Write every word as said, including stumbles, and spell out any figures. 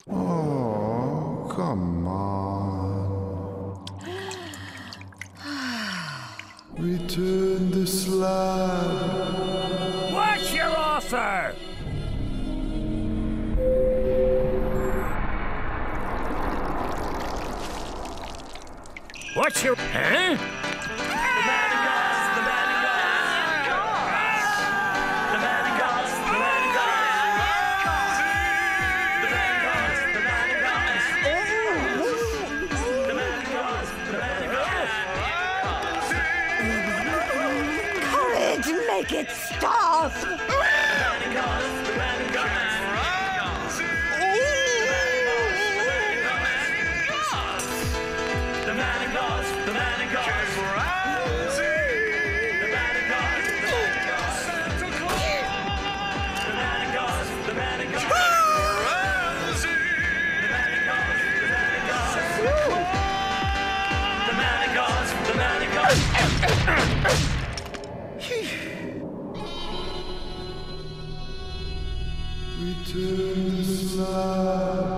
Oh, come on. Return the slab. What's your offer? What's your... Huh? Courage, make it stop! Return the slab.